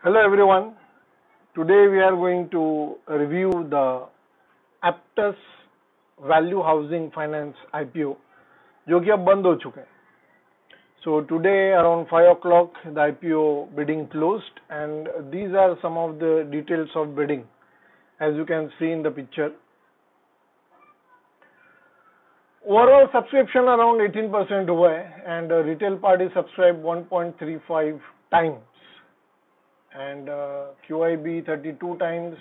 Hello everyone. Today we are going to review the Aptus Value Housing Finance IPO जो कि अब बंद हो चुका है. So today around 5 o'clock the IPO bidding closed and these are some of the details of bidding as you can see in the picture. Overall subscription around 18% हुआ है and retail party subscribed 1.35 times and QIB 32 times,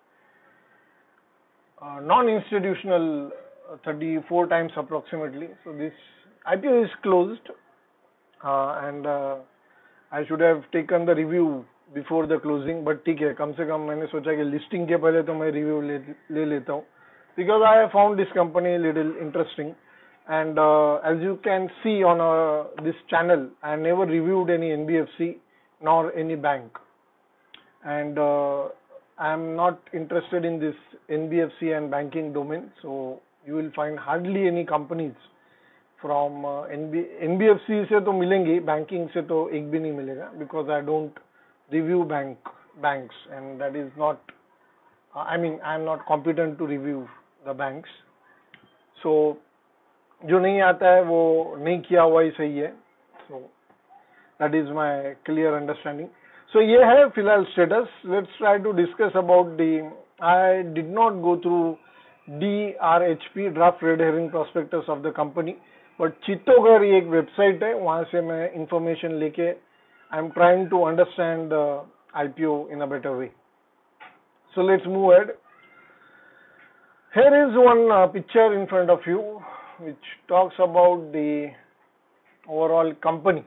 non-institutional 34 times approximately. So this IPO is closed and I should have taken the review before the closing, but ठीक है, कम से कम मैंने सोचा कि listing के पहले तो मैं review ले लेता हूँ because I have found this company a little interesting and as you can see on this channel I never reviewed any NBFC nor any bank and I am not interested in this NBFC and banking domain, so you will find hardly any companies from NBFC से तो मिलेंगे, banking से तो एक भी नहीं मिलेगा because I don't review banks and that is not I am not competent to review the banks. So जो नहीं आता है वो नहीं किया हुआ ही सही है. So that is my clear understanding. So ये है फिलहाल status. Let's try to discuss about the. I did not go through DRHP draft red herring prospectus of the company, but चित्तौघर ये एक website है, वहाँ से मैं information लेके I am trying to understand the IPO in a better way. So let's move ahead. Here is one picture in front of you which talks about the overall company.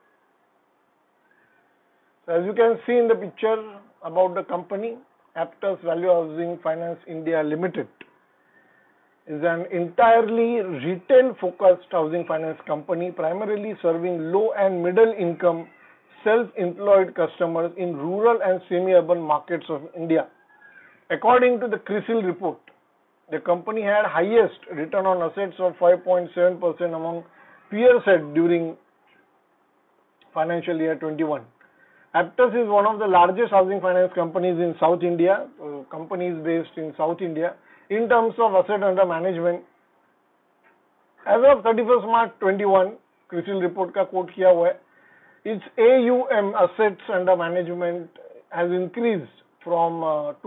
So as you can see in the picture about the company, Aptus Value Housing Finance India Limited is an entirely retail-focused housing finance company primarily serving low and middle income self-employed customers in rural and semi-urban markets of India. According to the CRISIL report, the company had highest return on assets of 5.7% among peer set during financial year 21. Aptus is one of the largest housing finance companies in South India, companies based in South India. In terms of asset under management, as of 31st March 21, CRISIL report का quote किया हुआ है, its AUM assets under management has increased from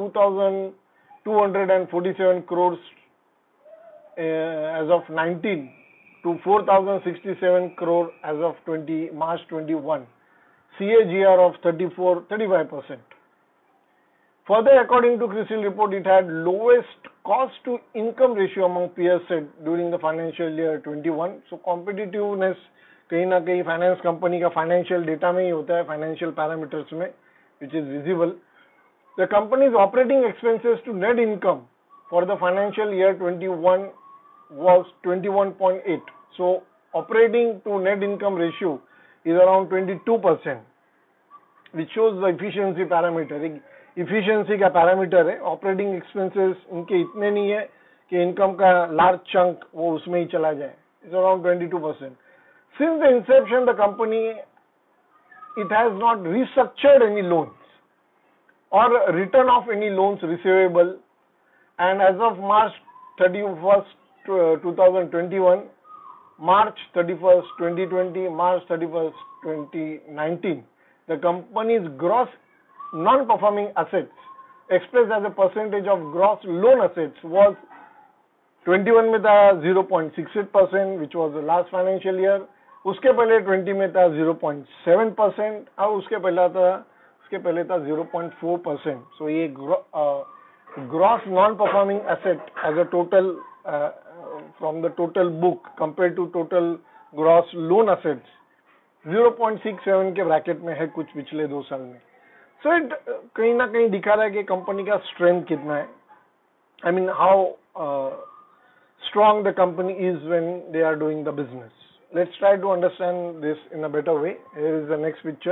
2,247 crores as of 19 to 4,067 crore as of March 21. CAGR of 35%. Further, according to CRISIL report, it had lowest cost to income ratio among peers set during the financial year 21. So competitiveness कहीं ना कहीं finance company का financial data में ही होता है, financial parameters में, which is visible. The company's operating expenses to net income for the financial year 21 was 21.8. So operating to net income ratio is around 22%, which shows the efficiency parameter. Efficiency का parameter है. Operating expenses इनके इतने नहीं है कि income का large chunk वो उसमें ही चला जाए. It's around 22%. Since the inception, the company it has not restructured any loans or written off any loans receivable, and as of March 31st, 2021. March 31st, 2020, March 31st, 2019, the company's gross non-performing assets expressed as a percentage of gross loan assets was 21 में था 0.68%, which was the last financial year. उसके पहले 20 में था 0.7% और उसके पहले था 0.4%. So ये gross non-performing asset as a total from the total book compared to total gross loan assets 0.67 के ब्रैकेट में है कुछ पिछले 2 साल में. So it कहीं ना कहीं दिखा रहा है कि कंपनी का स्ट्रेंथ कितना है. I mean how strong the company is when they are doing the business. Let's try to understand this in a better way. Here is the next picture.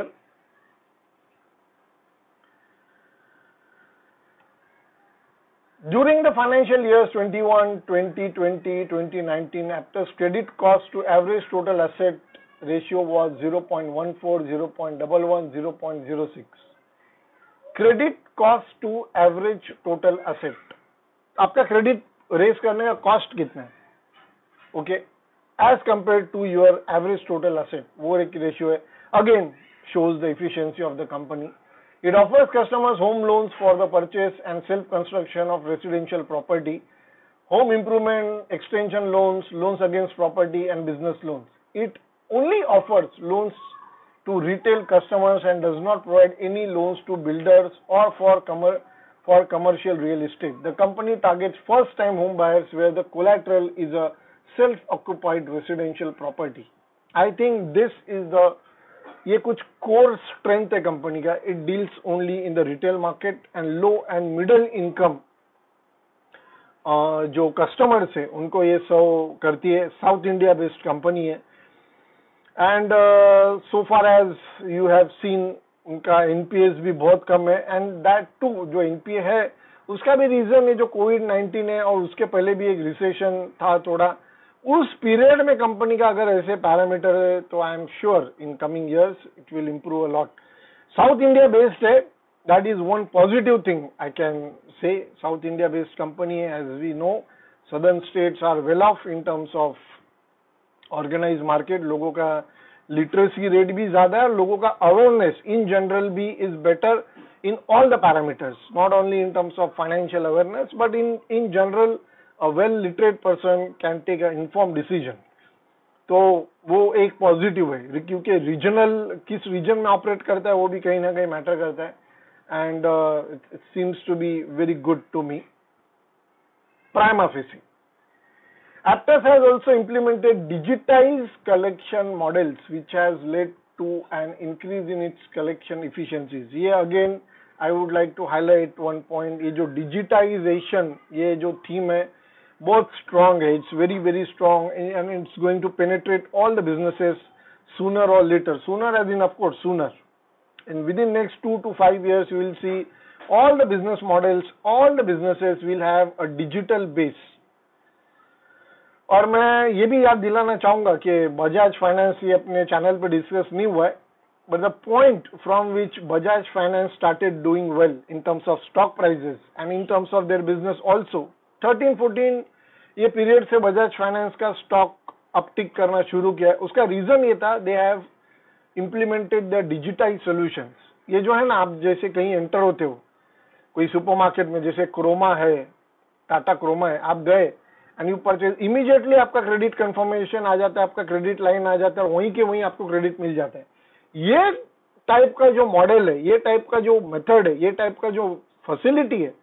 During the financial years 21, 2020, 2019, Aptus credit cost to average total asset ratio was 0.14, 0.11, 0.06. Credit cost to average total asset, आपका credit raise करने का cost कितना है, okay, as compare to your average total asset, वो एक ratio है. Again shows the efficiency of the company. It offers customers home loans for the purchase and self construction of residential property, home improvement, extension loans, loans against property and business loans. It only offers loans to retail customers and does not provide any loans to builders or for commercial real estate. The company targets first time home buyers where the collateral is a self occupied residential property. I think this is the, ये कुछ core strength है company का. It deals only in the retail market and low and middle income जो customers है उनको ये serve करती है. साउथ इंडिया बेस्ड कंपनी है and so far as you have seen उनका एनपीएस भी बहुत कम है एंड दैट टू जो एनपीए है उसका भी रीजन है जो कोविड-19 है और उसके पहले भी एक रिसेशन था थोड़ा. उस पीरियड में कंपनी का अगर ऐसे पैरामीटर है तो I am sure in coming years it will improve a lot. South India based है, that is one positive thing I can say. South India based company है, as we know southern states are well off in terms of organise market. लोगों का literacy rate भी ज्यादा है, लोगों का awareness in general भी is better in all the parameters, not only in terms of financial awareness, but in general a well literate person can take an informed decision. तो वो एक पॉजिटिव है क्योंकि रीजनल किस रीजन में operate करता है वो भी कहीं ना कहीं मैटर करता है and it seems to be very good to me. Prima facie Aptus has also implemented digitized collection models which has led to an increase in its collection efficiencies. ये again I would like to highlight one point, ये जो digitization ये जो theme है बहुत strong है. It's very very strong and it's going to penetrate all the businesses sooner or later. Sooner as in of course sooner. And within next 2 to 5 years you will see all the business models, all the businesses will have a digital base. और मैं ये भी याद दिलाना चाहूंगा कि Bajaj finance ये अपने चैनल पे डिस्कस नहीं हुआ है, but the point from which Bajaj finance started doing well in terms of stock prices and in terms of their business also 13-14 ये पीरियड से बजाज फाइनेंस का स्टॉक अपटिक करना शुरू किया. उसका रीजन ये था they have implemented the digitise solutions. ये जो है ना, आप जैसे कहीं एंटर होते हो कोई सुपरमार्केट में, जैसे क्रोमा है, टाटा क्रोमा है, आप गए एंड यू परचेज, इमीडिएटली आपका क्रेडिट कंफर्मेशन आ जाता है, आपका क्रेडिट लाइन आ जाता है, वहीं के वहीं आपको क्रेडिट मिल जाता है. ये टाइप का जो मॉडल है, ये टाइप का जो मेथड है, ये टाइप का जो फैसिलिटी है,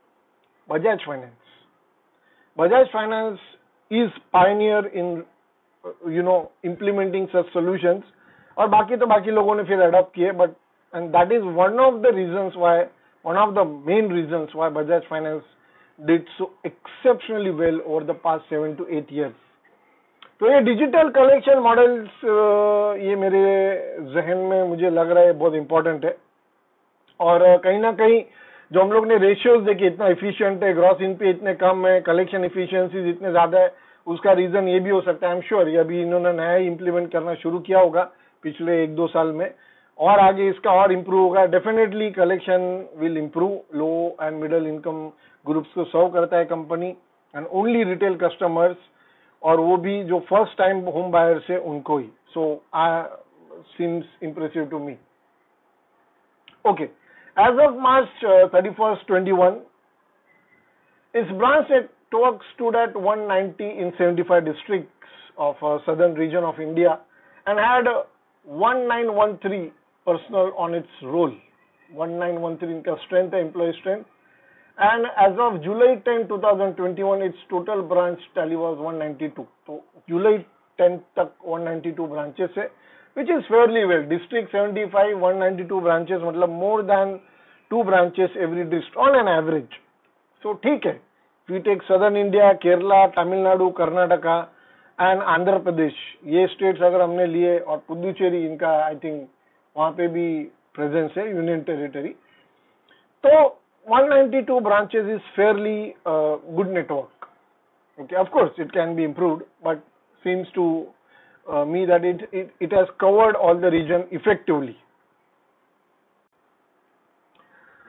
Bajaj finance is pioneer in implementing such solutions. और बाकी तो बाकी लोगों ने फिर अडॉप्ट किए, but and that is one of the reasons why, one of the main reasons why Bajaj finance did so exceptionally well over the past 7 to 8 years. तो ये डिजिटल कलेक्शन मॉडल्स ये मेरे जहन में मुझे लग रहा है बहुत इंपॉर्टेंट है. और कहीं ना कहीं जो हम लोग ने रेशियोज देखे इतना एफिशिएंट है, ग्रॉस इन पे इतने कम है, कलेक्शन एफिशिएंसीज इतने ज्यादा है, उसका रीजन ये भी हो सकता है. आई एम श्योर ये अभी इन्होंने नया इंप्लीमेंट करना शुरू किया होगा पिछले 1-2 साल में, और आगे इसका और इम्प्रूव होगा. Definitely collection will improve. Low and middle income groups को सर्व करता है company and only retail customers, और वो भी जो फर्स्ट टाइम होम बायर्स है उनको ही. So seems impressive to me. Okay, as of March 31st 21 its branch network stood at 190 in 75 districts of southern region of India and had 1913 personnel on its roll. 1913 इनका strength है, employ strength. And as of July 10, 2021, its total branch tally was 192. तो July 10 तक 192 branches है, which is fairly well. District 75, 192 branches, मतलब more than 2 branches every district on an average. So ठीक है. We take Southern India, Kerala, Tamil Nadu, Karnataka and Andhra Pradesh. ये states अगर हमने लिए, और पुदुचेरी इनका I think वहाँ पे भी presence है, Union Territory. तो 192 branches is fairly good network. Okay, of course it can be improved, but seems to me that it has covered all the region effectively.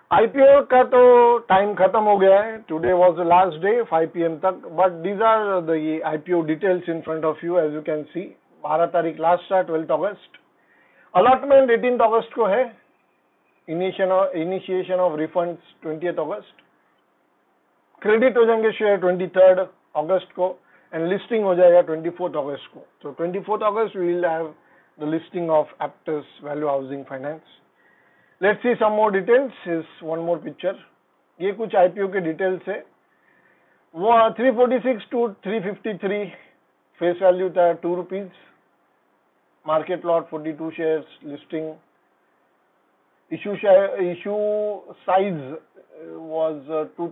IPO का तो टाइम खत्म हो गया है. Today was the last day 5 PM तक. But these are the IPO details in front of you. As you can see 12 तारीख last था, 12 अगस्त. Allotment 18 अगस्त को है. इनिशिएशन ऑफ रिफंड्स 20 अगस्त. क्रेडिट हो जाएंगे शेयर 23 अगस्त को एंड लिस्टिंग हो जाएगा 24 अगस्त को. तो 24 अगस्त we will have the listing of Aptus value housing finance. Let's see some more details. Is one more picture. ये कुछ आईपीओ के डिटेल्स है. वो 346 to 353 फेस वैल्यू था ₹2. Market lot 42 shares. Listing issue size was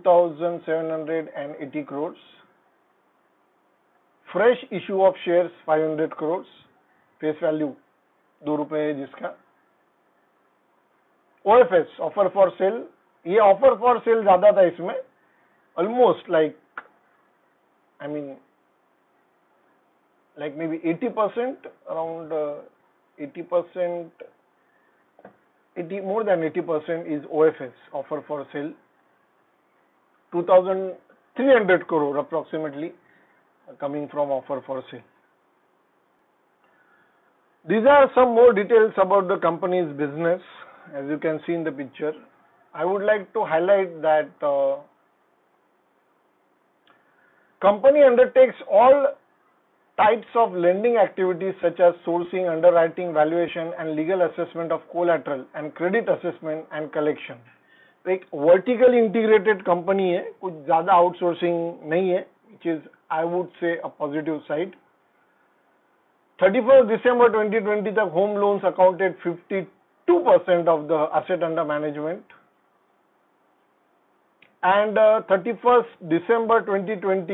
2,780 crores. Fresh issue of shares 500 crores. Face value ₹2 है जिसका. OFS offer for sale. ये offer for sale ज्यादा था इसमें. Almost like maybe 80%, around 80%. More than 80% is OFS, offer for sale. 2,300 crore approximately coming from offer for sale. These are some more details about the company's business. As you can see in the picture, I would like to highlight that company undertakes all types of lending activities such as sourcing, underwriting, valuation and legal assessment of collateral and credit assessment and collection. तो एक vertically integrated company है, कुछ ज़्यादा outsourcing नहीं है, which is I would say a positive side. 31st December 2020 तक home loans accounted 52% of the asset under management. And 31st December 2020,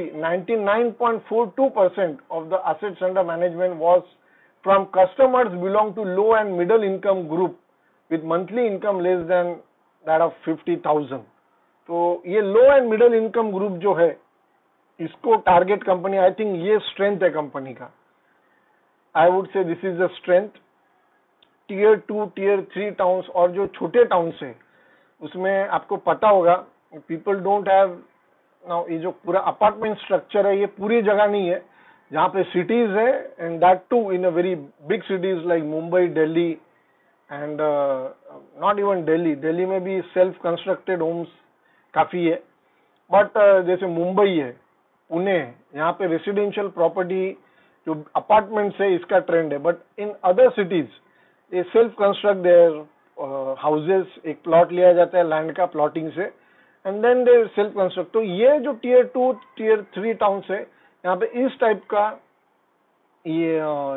99.42% of the assets under management was from customers belong to low and middle income group with monthly income less than that of 50,000. तो ये low and middle income group जो है इसको target company, I think ये strength है company का. I would say this is the strength. Tier 2, tier 3 towns और जो छोटे टाउन्स है उसमें आपको पता होगा पीपल डोंट हैव नाउ. ये जो पूरा अपार्टमेंट स्ट्रक्चर है ये पूरी जगह नहीं है. जहाँ पे सिटीज है and that too in a very big cities like Mumbai, Delhi and not even Delhi में भी सेल्फ कंस्ट्रक्टेड होम्स काफी है. बट जैसे मुंबई है, पुणे है, यहाँ पे रेसिडेंशियल प्रॉपर्टी जो अपार्टमेंट्स है इसका ट्रेंड है. बट इन अदर सिटीज ये सेल्फ कंस्ट्रक्ट देयर हाउसेस. एक प्लॉट लिया जाता है लैंड का प्लॉटिंग से and then they self construct. तो ये जो टियर 2, टियर 3 टाउन्स है यहाँ पे इस टाइप का ये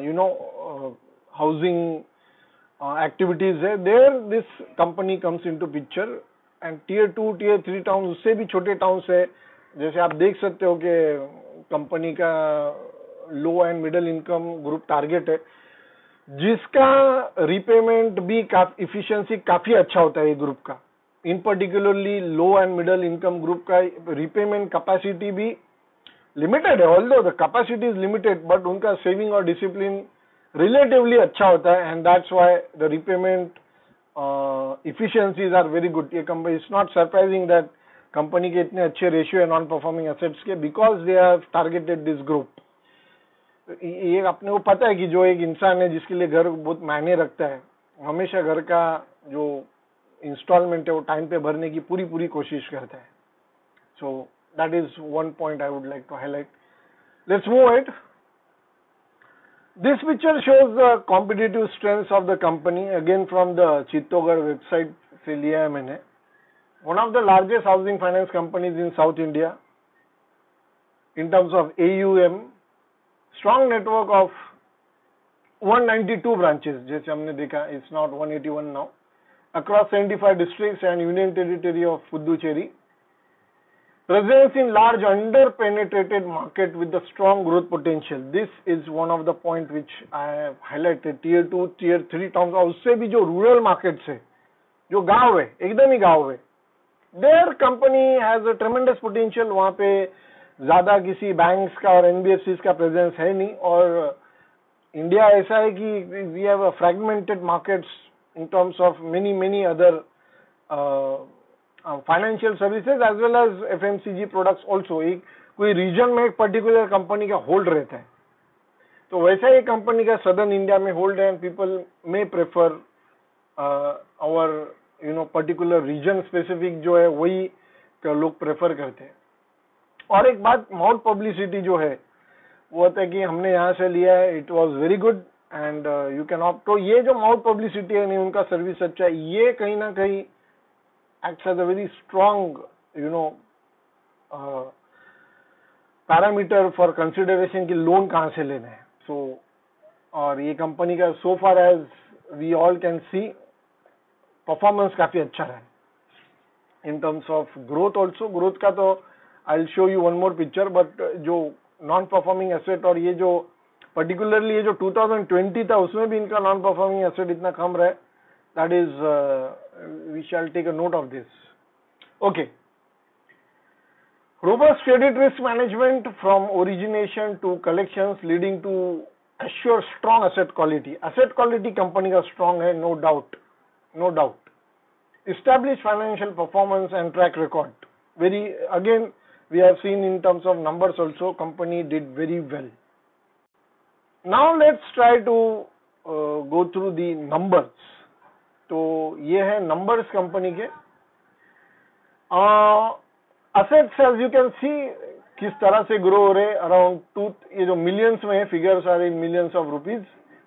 हाउसिंग एक्टिविटीज है. There this company comes into picture. And tier 2, tier 3 town उससे भी छोटे टाउन्स है. जैसे आप देख सकते हो कि कंपनी का low and middle income group target है जिसका रिपेमेंट भी इफिशियंसी काफी अच्छा होता है ये ग्रुप का. In particularly low and middle income group का रिपेमेंट कैपेसिटी भी लिमिटेड है. Although the capacity is limited but उनका सेविंग और डिसिप्लिन रिलेटिवली अच्छा होता है and that's why the repayment efficiencies are very good. ये company, it's not surprising that company के इतने अच्छे रेशियो है नॉन परफॉर्मिंग एसेट्स के because they have targeted this group. ये अपने को पता है कि जो एक इंसान है जिसके लिए घर बहुत मायने रखता है, हमेशा घर का जो इंस्टॉलमेंट है वो टाइम पे भरने की पूरी कोशिश करता है. So that is one point I would like to highlight. Let's move it. This picture shows the competitive strengths of the company, again from the Chittogarh website से लिया है मैंने. One of the largest housing finance companies in South India in terms of AUM, strong network of 192 branches, जैसे हमने देखा, it's not 181 now, across 75 districts and Union Territory of Puducherry. Presence in large under-penetrated market with the strong growth potential. This is one of the point which I have highlighted. Tier 2, Tier 3 towns और उससे भी जो rural markets है, जो गांव है, एकदम ही गांव है, their company has a tremendous potential. वहाँ पे ज़्यादा किसी banks का और NBFCs का presence है नहीं. और इंडिया ऐसा है कि we have a fragmented markets in terms of many other financial services as well as FMCG products also. एक कोई रीजन में एक पर्टिकुलर कंपनी का होल्ड रहता है, तो वैसा ही कंपनी का सदर्न इंडिया में होल्ड है, and people may prefer our particular region specific जो है वही लोग प्रेफर करते हैं। और एक बात, माउथ पब्लिसिटी जो है वो होता है कि हमने यहाँ से लिया है, it was very good and you can opt. तो ये जो माउथ पब्लिसिटी है, नहीं उनका सर्विस अच्छा है, ये कहीं ना कहीं acts as a very strong parameter for consideration कि लोन कहाँ से लेना है। सो और ये कंपनी का so far as we all can see performance काफी अच्छा है in terms of growth also. Growth का तो I will show you one more picture, but जो नॉन परफॉर्मिंग एसेट और ये जो पर्टिकुलरली ये जो 2020 था उसमें भी इनका नॉन परफॉर्मिंग एसेट इतना कम रहा है, that is we shall take a note of this. Okay, robust credit risk management from origination to collections leading to assure strong asset quality. Asset quality company का strong है, no doubt, no doubt. Established financial performance and track record. Very, again, we have seen in terms of numbers also, company did very well. Now let's try to go through the numbers. तो ये है numbers company के। Assets as you can see किस तरह से grow हो रहे, around ये जो मिलियंस में है, figures are in millions of rupees.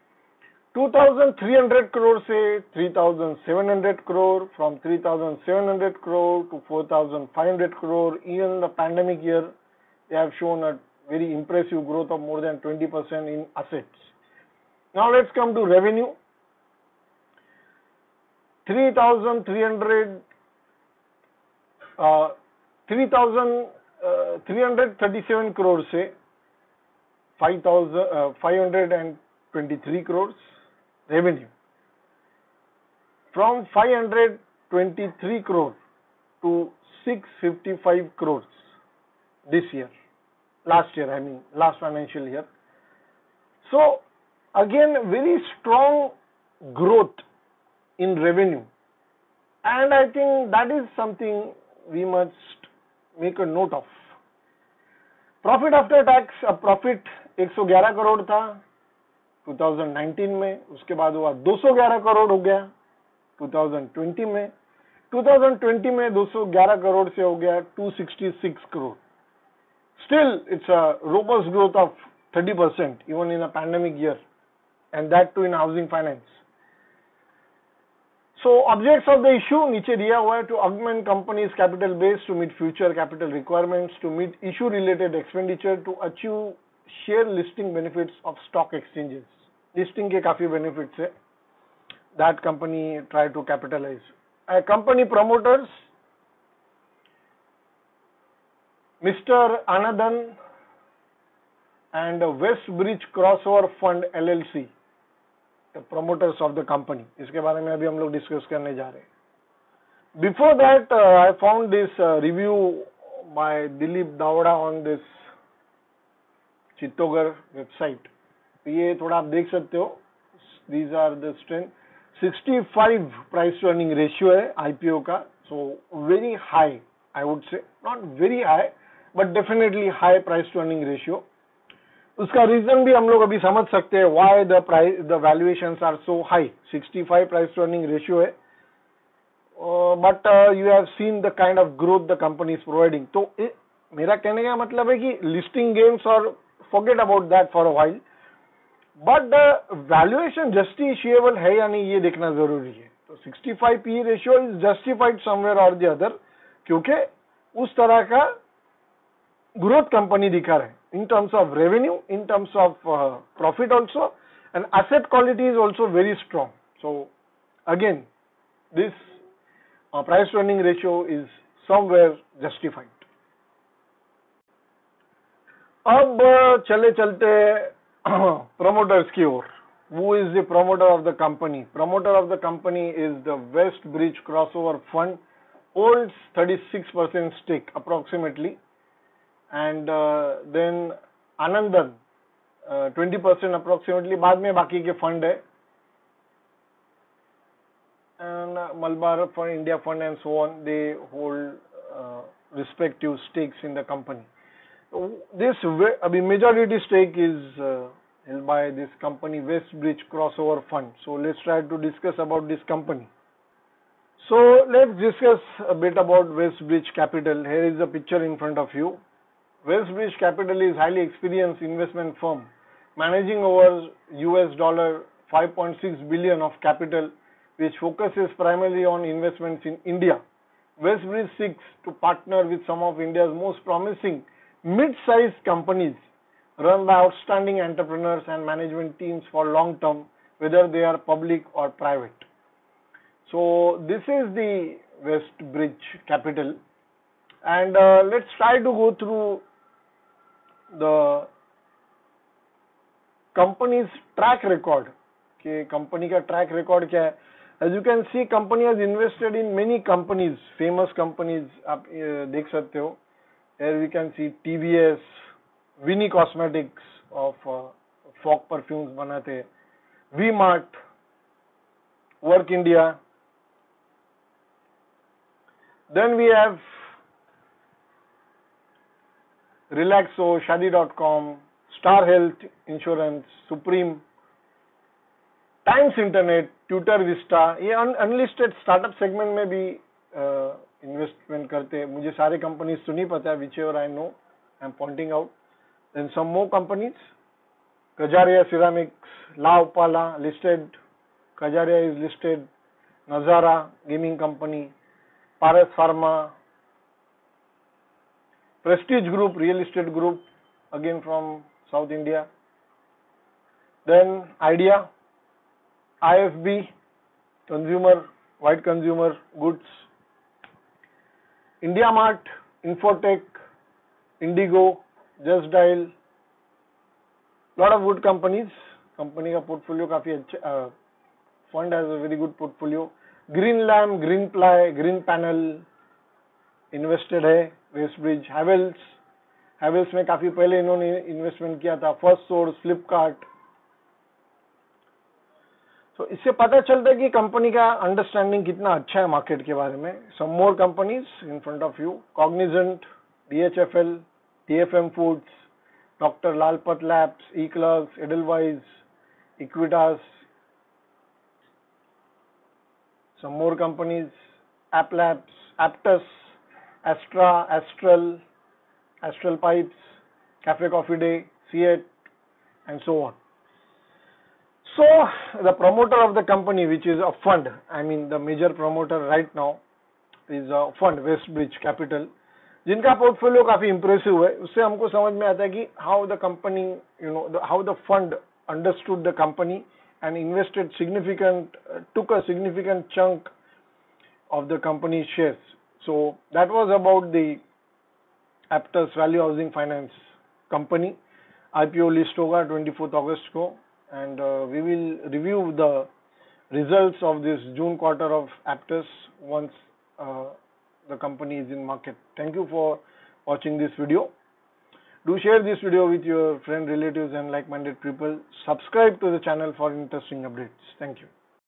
2300 crore से 3700 crore, from 3700 crore to 4500 crore. Even the pandemic year they have shown a very impressive growth of more than 20% in assets. Now let's come to revenue. 3,337 crore से 523 crore revenue, from 523 crore to 655 crore this year, last year, I mean last financial year. So again very strong growth in revenue, and I think that is something we must make a note of. Profit after tax, अब profit 111 crore था 2019 में, उसके बाद हुआ 211 करोड़ हो गया 2020 में। 2020 में 211 करोड़ से हो गया 266 crore. Still, it's a robust growth of 30% even in a pandemic year, and that too in housing finance. So objects of the issue नीचे दिया हुआ है, to augment company's capital base to meet future capital requirements, to meet issue related expenditure, to achieve share listing benefits of stock exchanges. Listing के काफी benefits है, that company try to capitalize. Company promoters Mr. Anandan and Westbridge Crossover Fund LLC, promoters of the company. इसके बारे में अभी हम लोग discuss करने जा रहे हैं। Before that, I found this review by Dilip Davda on this Chittogar website. ये थोड़ा आप देख सकते हो, these are the strength. 65 price to earning ratio है IPO का, so very high, I would say, not very high, but definitely high price to earning ratio. उसका reason भी हम लोग अभी समझ सकते हैं, why the valuations are so high. 65 price to earning ratio है, but you have seen the kind of growth the company is providing. तो मेरा कहने का मतलब है कि लिस्टिंग गेम्स और forget about that for a while, but the valuation justifiable है या नहीं ये देखना जरूरी है। तो 65 P ratio is justified somewhere और द अदर, क्योंकि उस तरह का ग्रोथ कंपनी दिखा रहे in terms of revenue, in terms of profit also, and asset quality is also very strong. So again, this price to earning ratio is somewhere justified. अब चले चलते promoters की ओर। Who is the promoter of the company? Promoter of the company is the Westbridge Crossover Fund, holds 36% stake approximately. And then Anandan 20% approximately, बाद में बाकी के fund है। and Malabar for India Fund and so on, they hold respective stakes in the company. So this majority stake is held by this company Westbridge Crossover Fund. So let's try to discuss about this company. So let's discuss a bit about Westbridge Capital. Here is the picture in front of you. Westbridge Capital is highly experienced investment firm managing over $5.6 billion of capital, which focuses primarily on investments in India. Westbridge seeks to partner with some of India's most promising mid-sized companies run by outstanding entrepreneurs and management teams for long term, whether they are public or private. So this is the Westbridge Capital, and let's try to go through the company's track record. Okay, company का track record क्या है? As you can see, company has invested in many companies, famous companies. आप देख सकते हो. Here we can see TVS, Winnie Cosmetics of Fog perfumes बनाते हैं, V-Mart, Work India. Then we have Relaxo, Shadi.com, Star Health Insurance, Supreme, Times Internet, Tutor Vista. ये unlisted startup segment में भी investment करते हैं. मुझे सारे कंपनीज तो नहीं पता, whichever I know, I'm pointing out. Then some more companies, Kajaria Ceramics, La Opala listed, Kajaria is listed, Nazara gaming company, Paras Pharma, Prestige Group, real estate group, again from South India. Then Idea, IFB, consumer, white consumer goods, India Mart, Infotech, Indigo, Just Dial, lot of good companies. Company का portfolio काफी अच्छा, fund has a very good portfolio. Greenlam, Greenply, Greenpanel invested है. Westbridge, Havells में काफी पहले इन्होंने investment किया था. Firstsource, Flipkart. तो इससे पता चलता है कि कंपनी का अंडरस्टैंडिंग कितना अच्छा है मार्केट के बारे में. Some more companies in front of you, Cognizant, DHFL, TFM foods, doctor Lalpath labs, E-Clerks, Edelweiss, Equitas. Some more companies, App Labs, Aptus, Astra, Astral Pipes, Cafe Coffee Day, Seat, and so on. So the promoter of the company, which is a fund, I mean the major promoter right now is a fund, Westbridge Capital, जिनका पोर्टफोलियो काफी impressive है. उससे हमको समझ में आता है कि how the company, how the fund understood the company and invested took a significant chunk of the company's shares. So that was about the Aptus Value Housing Finance company. IPO list होगा 24th August को, and we will review the results of this June quarter of Aptus once the company is in market. Thank you for watching this video. Do share this video with your friends, relatives and like-minded people. Subscribe to the channel for interesting updates. Thank you.